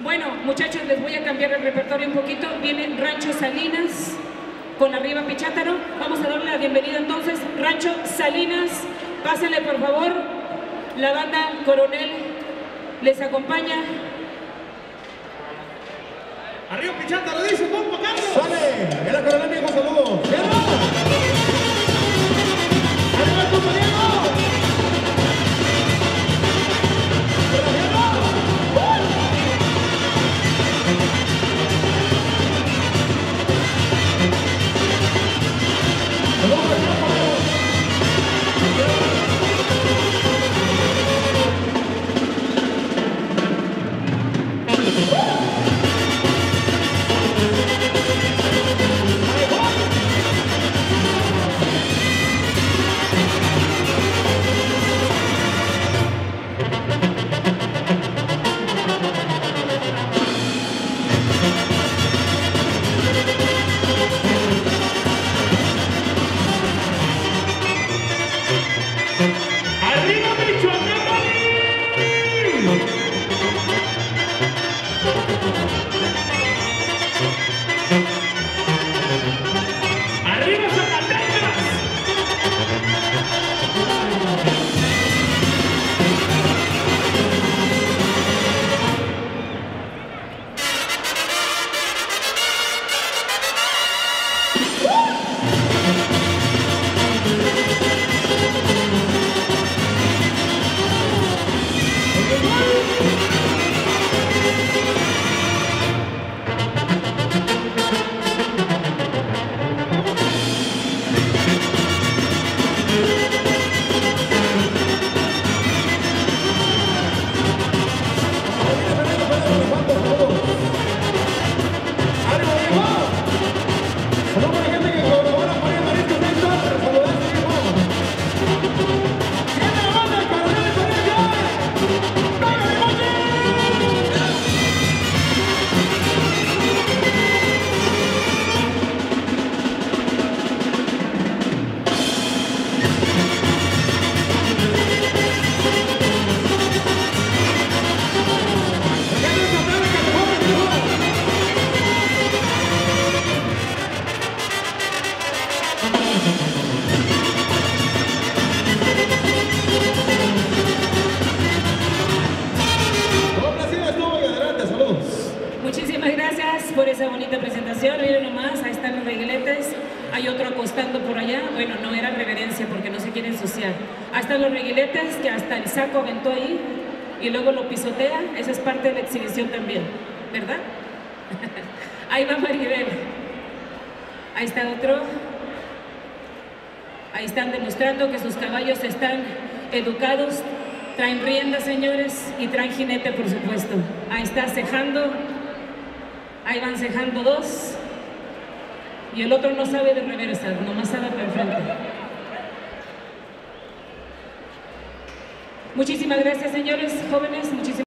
Bueno, muchachos, les voy a cambiar el repertorio un poquito. Viene Rancho Salinas con Arriba Pichátaro. Vamos a darle la bienvenida entonces. Rancho Salinas, pásenle por favor. La banda Coronel les acompaña. Arriba Pichátaro, dice Pompo Carlos. ¡Sale! ¡Era Coronel, viejo, saludos! ¡Cierra! ¡Arriba, compañero! Muchísimas gracias por esa bonita presentación. Miren nomás, ahí están los reguiletes. Hay otro acostando por allá. Bueno, no era reverencia porque no se quiere ensuciar. Ahí están los reguiletes que hasta el saco aventó ahí y luego lo pisotea. Esa es parte de la exhibición también, ¿verdad? Ahí va Maribel. Ahí está otro. Ahí están demostrando que sus caballos están educados. Traen rienda, señores, y traen jinete, por supuesto. Ahí está cejando. Ahí van cejando dos. Y el otro no sabe de reversa, nomás sabe para enfrente. Muchísimas gracias, señores, jóvenes. Muchísimas